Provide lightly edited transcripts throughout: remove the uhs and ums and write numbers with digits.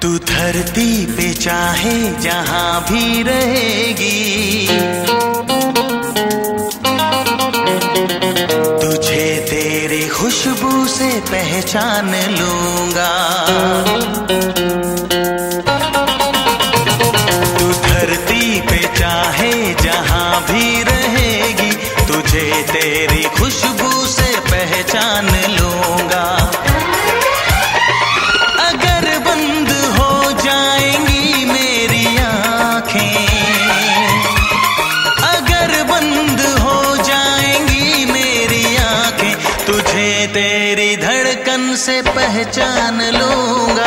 तू धरती पे चाहे जहां भी रहेगी, तुझे तेरी खुशबू से पहचान लूंगा। तू धरती पे चाहे जहां भी रहेगी, तुझे तेरी खुशबू से पहचान लूंगा। अगर बंद हो जाएंगी मेरी आँखें, अगर बंद हो जाएंगी मेरी आँखें, तुझे तेरी धड़कन से पहचान लूंगा।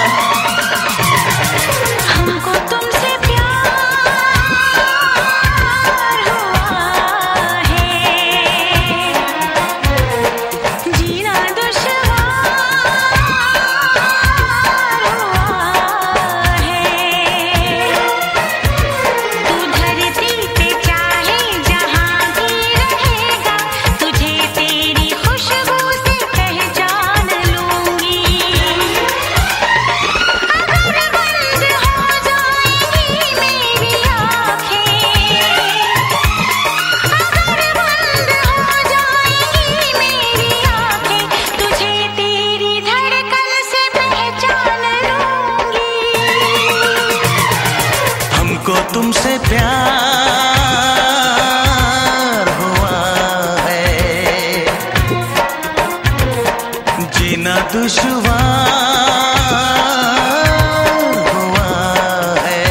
हमको तुमसे तुमसे प्यार हुआ है, जीना दुश्वार हुआ है।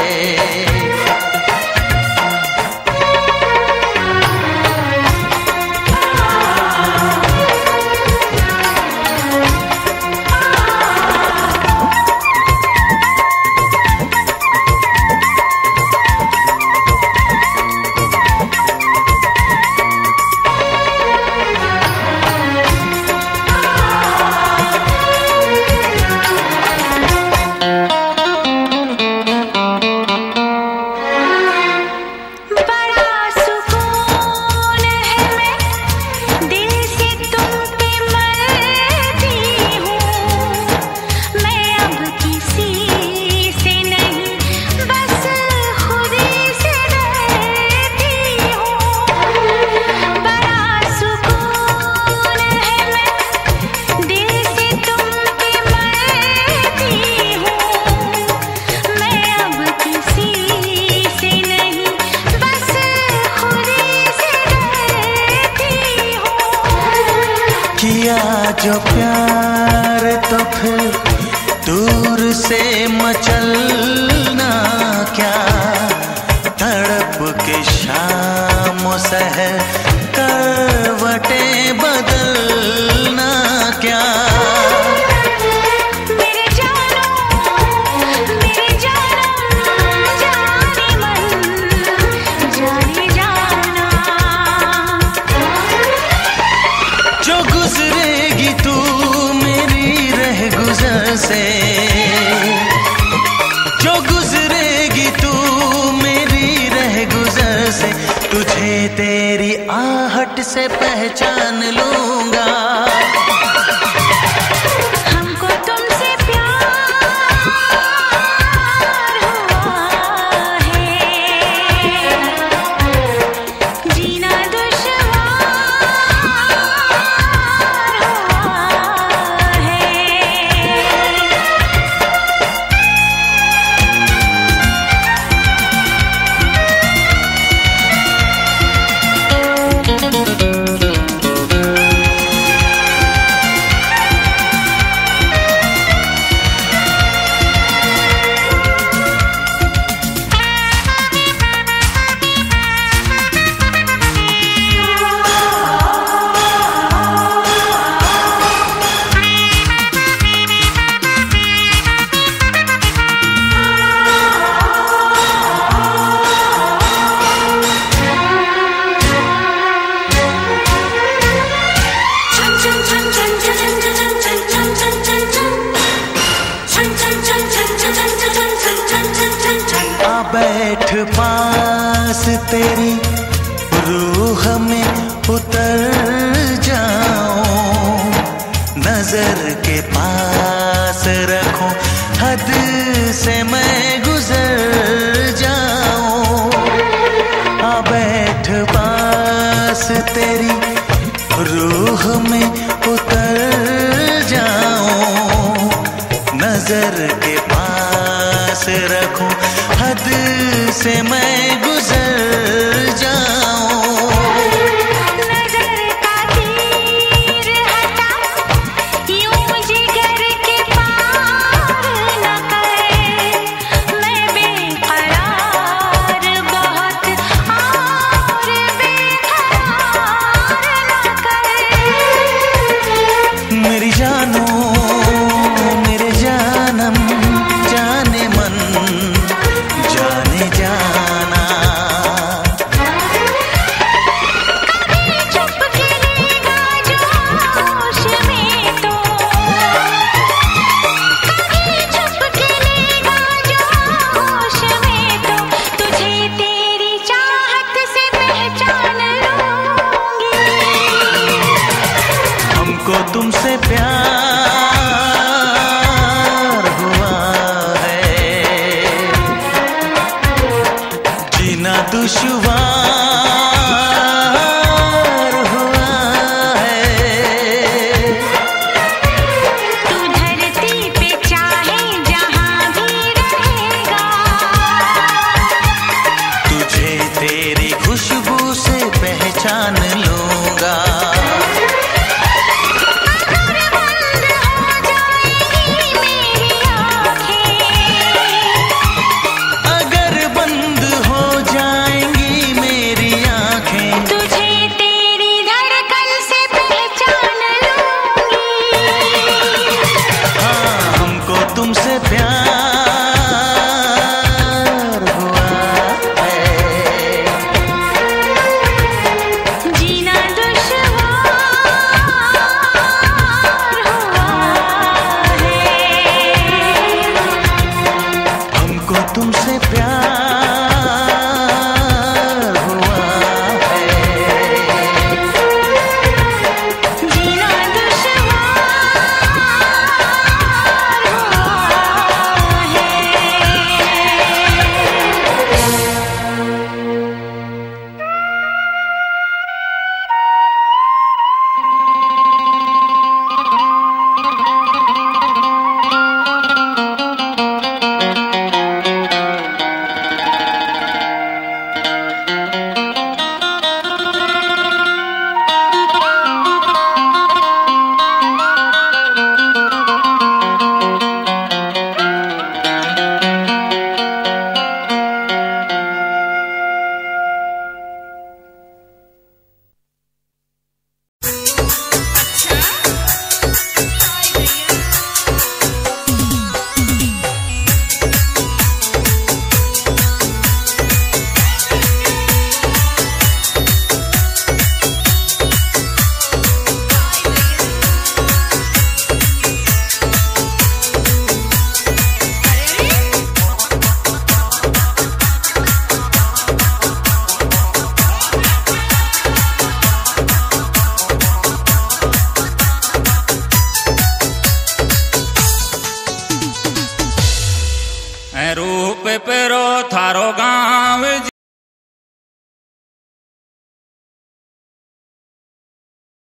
किया जो प्यार तो फिर दूर से मचलना क्या, तड़प के शाम सहर करवटें बदलना क्या। से जो गुजरेगी तू मेरी रह गुजर से, तुझे तेरी आहट से पहचान लूंगा। बैठ पास तेरी रूह में उतर जाऊं, नजर के पास रखूं हद से मैं गुजर जाऊं। आ बैठ पास तेरी रूह में उतर जाऊं। नजर के पास रखूं, हद से मैं गुजर जाऊं। नजर का तीर हटा, यूं जिगर के पार न कर। मैं बेकरार बहुत और बेकरार न कर। मेरी जानो मेरे जानम जाने मन जाने जाना। कभी चुप के लेगा जो होश में तो, कभी चुप के लेगा जो होश में तो, तुझे तेरी चाहत से पहचान लूंगी। हमको तुमसे प्यार हुआ है, जीना दुश्वार हुआ है। तू धरती पे चाहे जहां भी रहेगा, तुझे तेरी खुशबू से पहचान लूंगा। अगर बंद हो जाएंगी मेरी आंखें, अगर बंद हो जाएंगी मेरी आंखें, तुझे तेरी धड़कन से पहचान लूंगी। हाँ हमको तुमसे प्यार